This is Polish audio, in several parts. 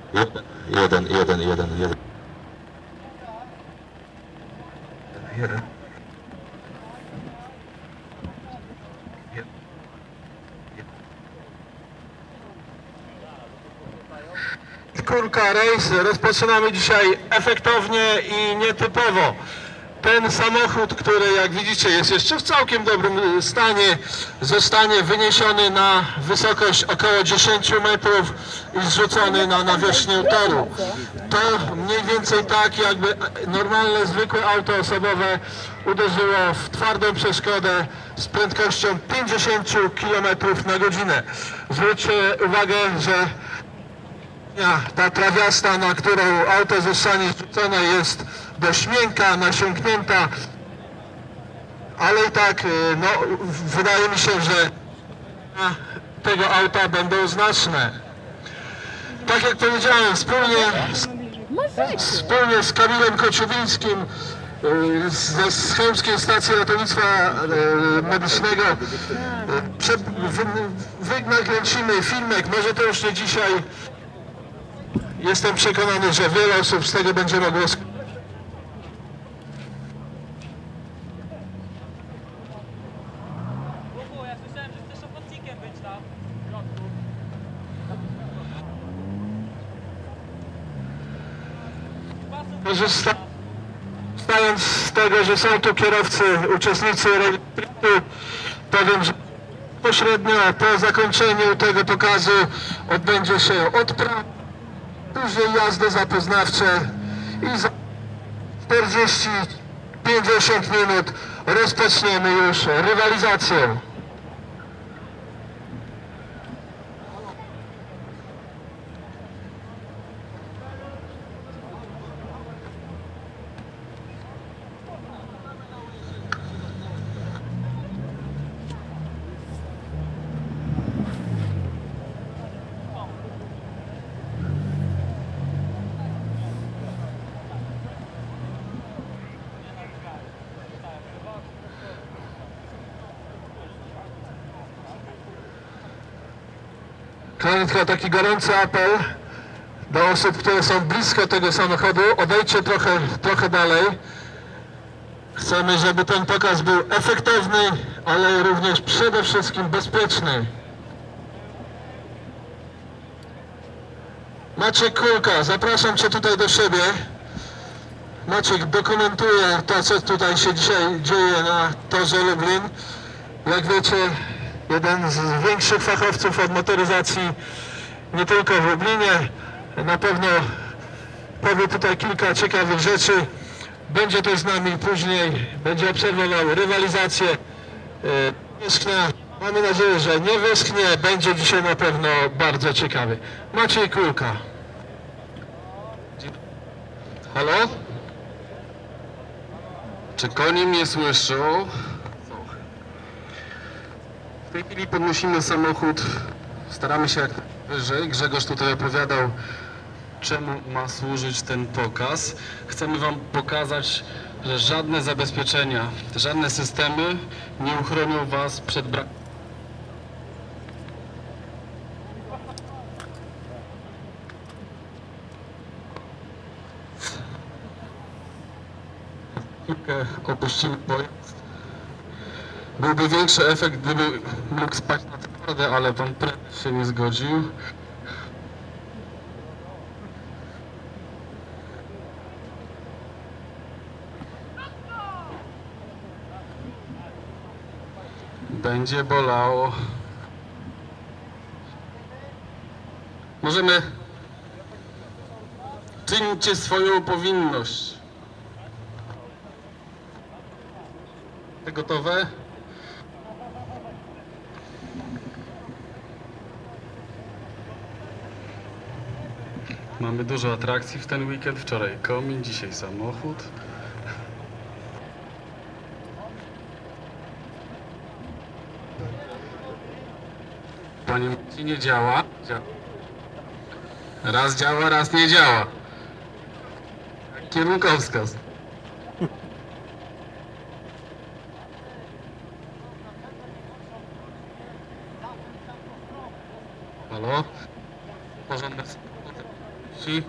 Jeden, jeden, jeden, jeden. Jeden. Kurka Race rozpoczynamy dzisiaj efektownie i nietypowo. Ten samochód, który jak widzicie jest jeszcze w całkiem dobrym stanie, zostanie wyniesiony na wysokość około 10 metrów i zrzucony na nawierzchnię toru. To mniej więcej tak, jakby normalne, zwykłe auto osobowe uderzyło w twardą przeszkodę z prędkością 50 km na godzinę. Zwróćcie uwagę, że ta trawiasta, na którą auto zostanie zrzucone, jest dość miękka, nasiąknięta, ale i tak no, wydaje mi się, że tego auta będą znaczne. Tak jak powiedziałem, wspólnie z Kamilem Koczubińskim z Chełmskiej Stacji Ratownictwa Medycznego nakręcimy filmek, może to już nie dzisiaj. Jestem przekonany, że wiele osób z tego będzie mogło skorzystać. Ja słyszałem, że chcesz ochotnikiem być tam w Korzystając z tego, że są tu kierowcy, uczestnicy rejestracji, powiem, że pośrednio po zakończeniu tego pokazu odbędzie się odprawa, później jazdy zapoznawcze i za 40-50 minut rozpoczniemy już rywalizację. Krótko taki gorący apel do osób, które są blisko tego samochodu. Odejdźcie trochę dalej. Chcemy, żeby ten pokaz był efektowny, ale również przede wszystkim bezpieczny. Maciek Kulka, zapraszam Cię tutaj do siebie. Maciek dokumentuje to, co tutaj się dzisiaj dzieje na torze Lublin. Jak wiecie, jeden z większych fachowców od motoryzacji nie tylko w Lublinie, na pewno powie tutaj kilka ciekawych rzeczy. Będzie też z nami później, będzie obserwował rywalizację. Wyschnie. Mamy nadzieję, że nie wyschnie, będzie dzisiaj na pewno bardzo ciekawy. Maciej Kulka. Halo? Czy koni mnie słyszą? W tej chwili podnosimy samochód, staramy się jak wyżej. Grzegorz tutaj opowiadał, czemu ma służyć ten pokaz. Chcemy Wam pokazać, że żadne zabezpieczenia, żadne systemy nie uchronią Was przed brakiem. Opuścimy pojazd. Byłby większy efekt, gdyby mógł spać na twarde, ale Pan prezes się nie zgodził. Będzie bolało. Możemy... Czyńcie swoją powinność. Gotowe? Mamy dużo atrakcji w ten weekend. Wczoraj komin, dzisiaj samochód. Panie Marcinie, nie działa. Raz działa, raz nie działa. Kierunkowskaz. Halo? Porządek. Si?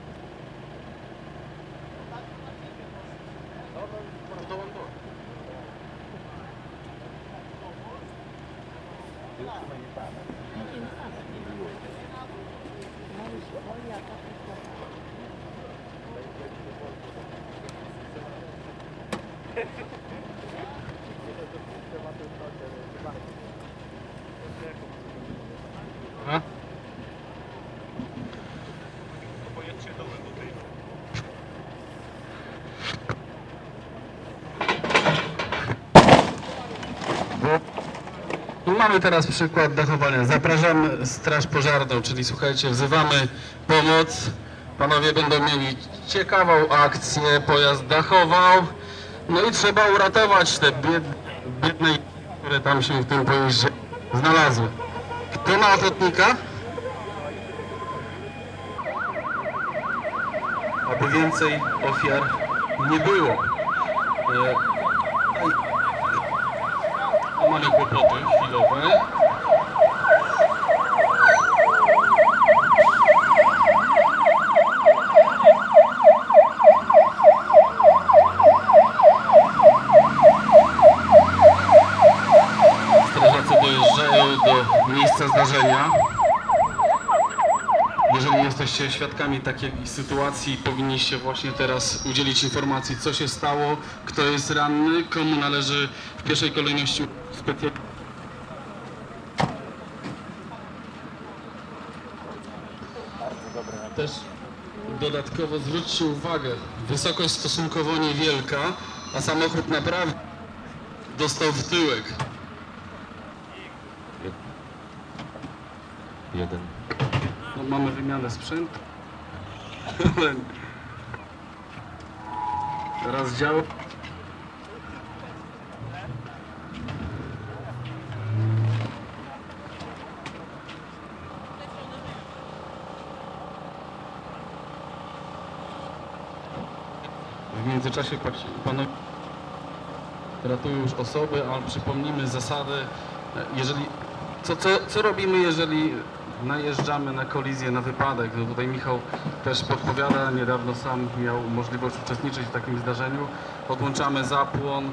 A? I mamy teraz przykład dachowania. Zapraszamy straż pożarną, czyli słuchajcie, wzywamy pomoc. Panowie będą mieli ciekawą akcję, pojazd dachował. No i trzeba uratować te biedne, które tam się w tym pojeździe znalazły. Kto ma ochotnika? Aby więcej ofiar nie było. Mamy kłopoty chwilowe. Strażacy dojeżdżają do miejsca zdarzenia. Jeżeli jesteście świadkami takiej sytuacji, powinniście właśnie teraz udzielić informacji, co się stało, kto jest ranny, komu należy w pierwszej kolejności specjalnie. Też dodatkowo zwróćcie uwagę, wysokość stosunkowo niewielka, a samochód naprawdę dostał w tyłek. Jeden. No, mamy wymianę sprzętu. Teraz działa. W międzyczasie panowie ratują już osoby, ale przypomnijmy zasady. Jeżeli, co robimy, jeżeli najeżdżamy na kolizję, na wypadek? No tutaj Michał też podpowiada, niedawno sam miał możliwość uczestniczyć w takim zdarzeniu. Odłączamy zapłon.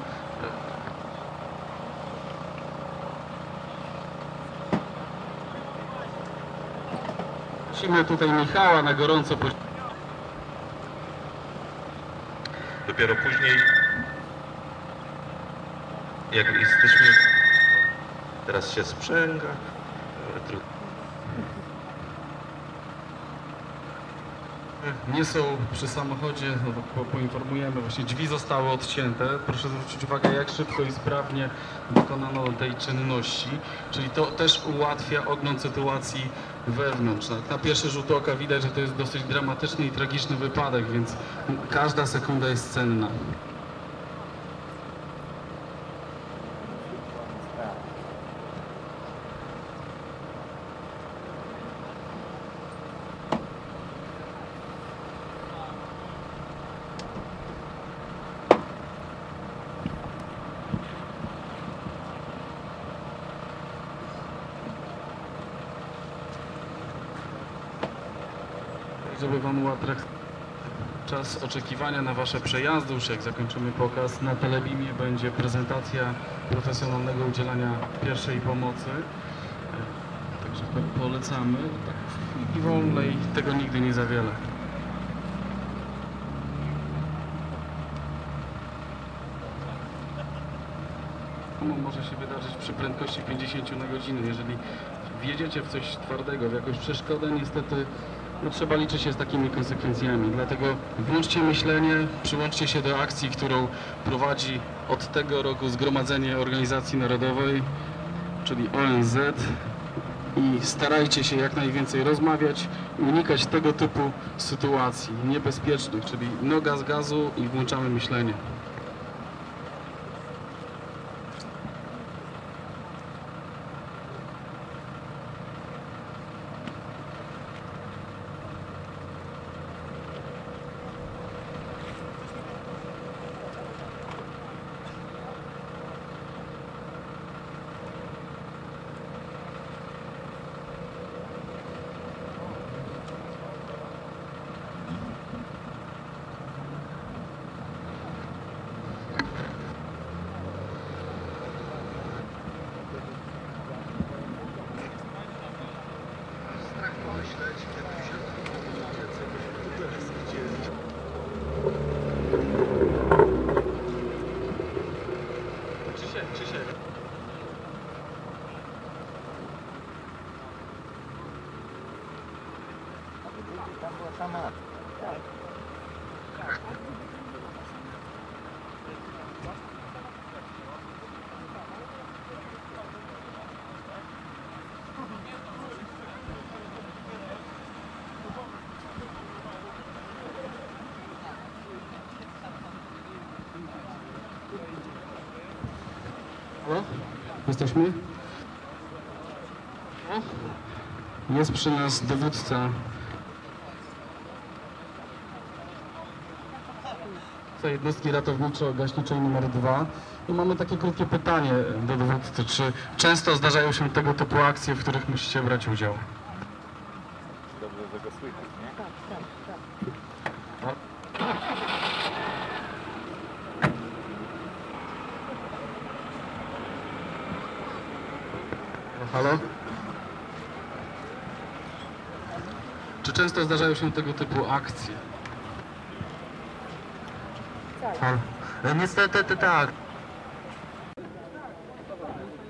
Prosimy tutaj Michała na gorąco. Dopiero później, jak jesteśmy, teraz się sprzęga, Nie są przy samochodzie, no, poinformujemy, właśnie drzwi zostały odcięte. Proszę zwrócić uwagę, jak szybko i sprawnie dokonano tej czynności. Czyli to też ułatwia ogląd sytuacji wewnątrz. Na pierwszy rzut oka widać, że to jest dosyć dramatyczny i tragiczny wypadek, więc każda sekunda jest cenna. Żeby Wam ułatwić czas oczekiwania na Wasze przejazdy, już jak zakończymy pokaz, na Telebimie będzie prezentacja profesjonalnego udzielania pierwszej pomocy. Także polecamy. Tak, w chwili wolnej tego nigdy nie za wiele. Może się wydarzyć przy prędkości 50 na godzinę. Jeżeli wjedziecie w coś twardego, w jakąś przeszkodę, niestety no, trzeba liczyć się z takimi konsekwencjami. Dlatego włączcie myślenie, przyłączcie się do akcji, którą prowadzi od tego roku Zgromadzenie Organizacji Narodowej, czyli ONZ, i starajcie się jak najwięcej rozmawiać i unikać tego typu sytuacji niebezpiecznych, czyli noga z gazu i włączamy myślenie. Halo? Jesteśmy? Jest przy nas dowódca jednostki ratowniczo-gaśniczej numer 2 i mamy takie krótkie pytanie do dowódcy. Czy często zdarzają się tego typu akcje, w których musicie brać udział? Dobrze, że go słychać, nie? Halo? Czy często zdarzają się tego typu akcje? Niestety tak.